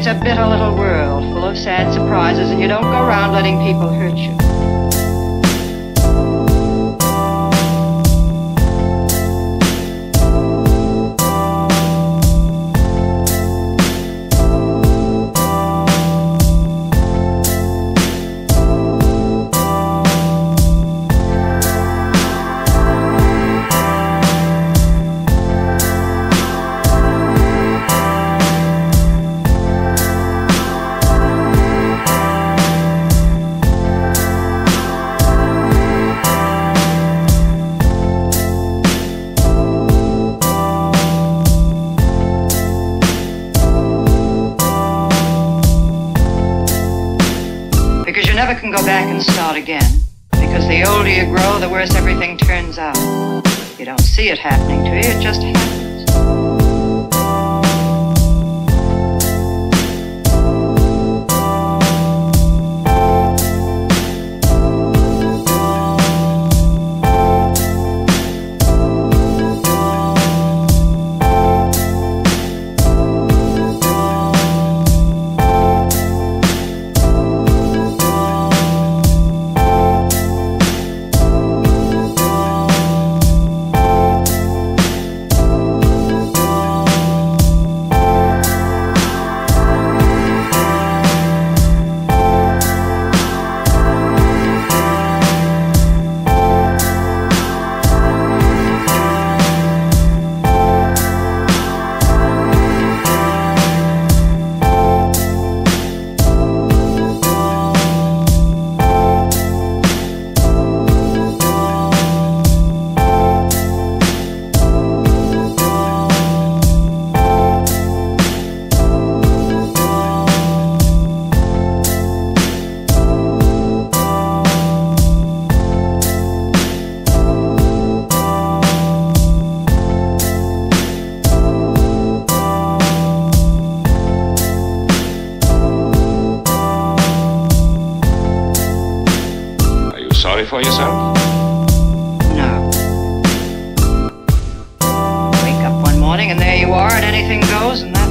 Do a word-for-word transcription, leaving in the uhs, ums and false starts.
It's a bitter little world full of sad surprises, and you don't go around letting people hurt you. Because you never can go back and start again. Because the older you grow, the worse everything turns out. You don't see it happening to you, it just happens. Sorry for yourself? No. Wake up one morning and there you are and anything goes, and that's